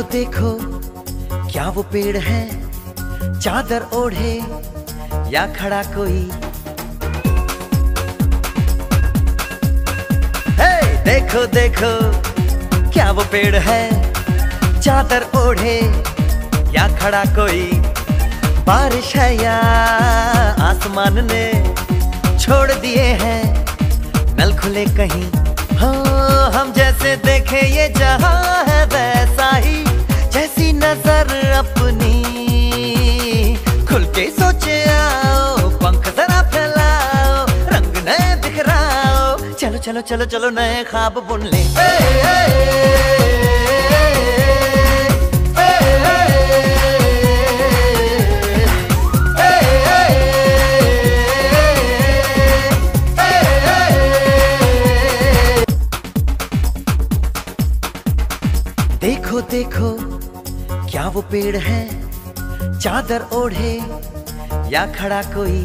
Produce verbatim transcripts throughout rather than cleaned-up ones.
देखो क्या वो पेड़ है, चादर ओढ़े या खड़ा कोई। हे देखो देखो क्या वो पेड़ है, चादर ओढ़े या खड़ा कोई। बारिश है या आसमान ने छोड़ दिए हैं नल खुले कहीं। हाँ हम जैसे देखे ये जहां है वैसा ही, जैसी नजर अपनी खुल के सोचे आओ। पंख जरा फैलाओ, रंग नए बिखराओ, चलो चलो चलो चलो नए ख्वाब बुन ले। ए, ए, ए, देखो देखो क्या वो पेड़ है, चादर ओढ़े या खड़ा कोई।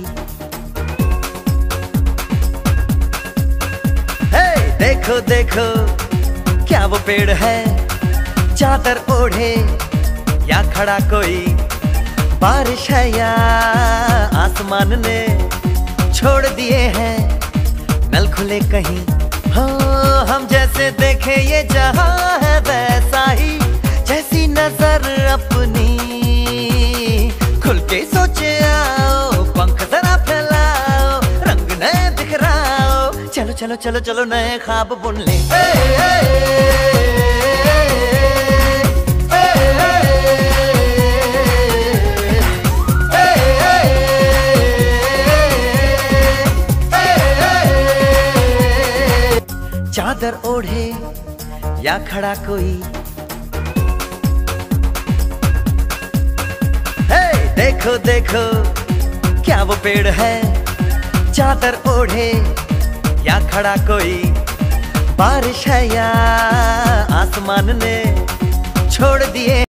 हे देखो देखो क्या वो पेड़ है, चादर ओढ़े या खड़ा कोई। बारिश है या आसमान ने छोड़ दिए हैं नल खुले कहीं। हाँ हम जैसे देखे ये जहां है वैसा ही, जैसी नजर अपनी खुल के सोचे आओ। पंख जरा फैलाओ, रंग नए बिखराओ, चलो चलो चलो चलो नए ख्वाब बुन ले। ए, ए, ए, चादर ओढ़े या खड़ा कोई। हे देखो देखो क्या वो पेड़ है, चादर ओढ़े या खड़ा कोई। बारिश है या आसमान ने छोड़ दिए